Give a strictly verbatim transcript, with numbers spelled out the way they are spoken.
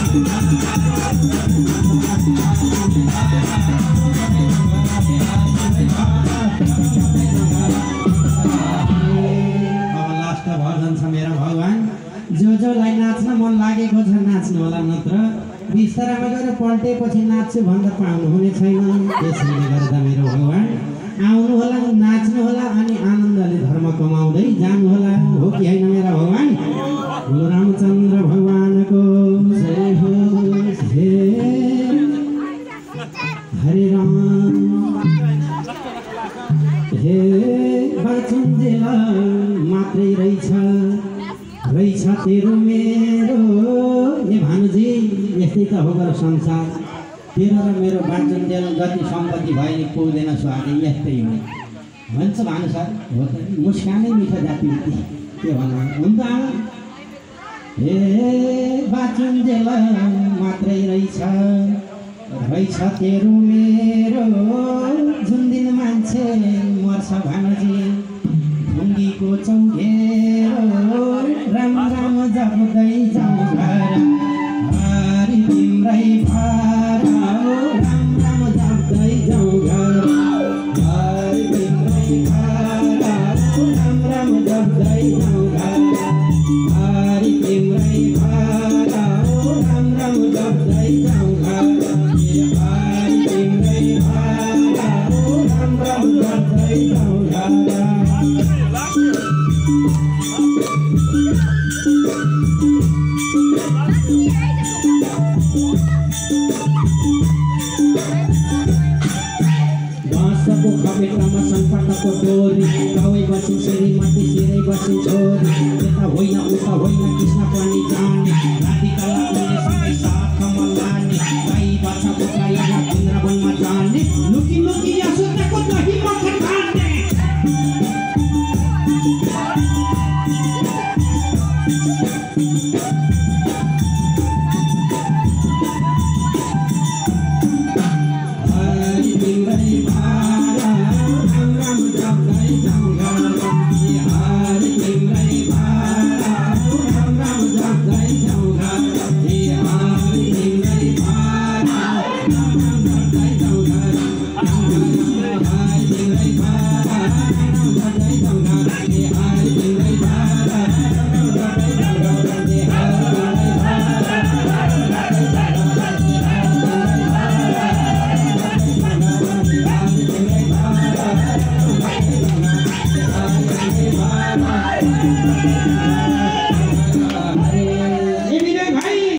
जो जोलाई नाच्न मन लागेको छ नाच्नु होला नत्र बिस्तारामा गएर पल्टेपछि नाच्छु भन्दा पाउनु हुने छैन। त्यसैले गर्दा मेरो भगवान आउनु होला, नाच्नु होला अनि आनन्दले धर्म कमाउँदै जानु होला। हो कि होइन मेरा भगवान? बोलो रामचन्द्र भगवानको जय होस्। हे हरे राम हे बाचुन्जेल मात्रै रहेछ रहेछ तेरो मेरो। ए भानुजी यस्तै त हो गर संसार। तेरो र मेरो बाँचुन्जेल जति सम्पत्ति भयो नि पुग्दैन स्वादी, यस्तै हो भन्छ भानु सर। हो त मुस्कानै मिठो जाति के भन्नु हुन्छ आमा। ए बाँचुन्जेल मात्रै रहेछ रहेछ तेरो मेरो। जुन दिन मान्छे मर्छ भानुजी ढुङ्गीको चौघेरो राम राम जप्दै जाउँ घर हरि तिम्रै भार। राम राम जप्दै जाउँ घर हरि तिम्रै भार। राम राम जप्दै जाउँ घर हरि तिम्रै भार। राम राम जप्दै जाउँ घर हरि तिम्रै भार। राम राम जप्दै जाउँ घर। बाँसको खपेटामा सङ्कटको डोरी गाउँ बसिन् श्रीमती सिरै बसिन् छोरी। यता होइन उता होइन कृष्ण पनि